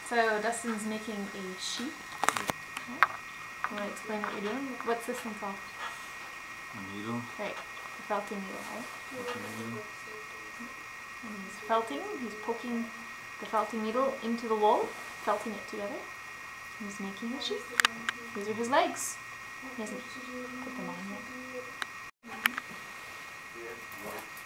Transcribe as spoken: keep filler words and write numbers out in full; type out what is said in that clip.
So Dustin's making a sheep. Okay. You want to explain what you're doing? What's this thing called? A needle. Right, the felting needle, right? Felting needle. And he's felting, he's poking the felting needle into the wool, felting it together. He's making a sheep. These are his legs. He hasn't put them on yet.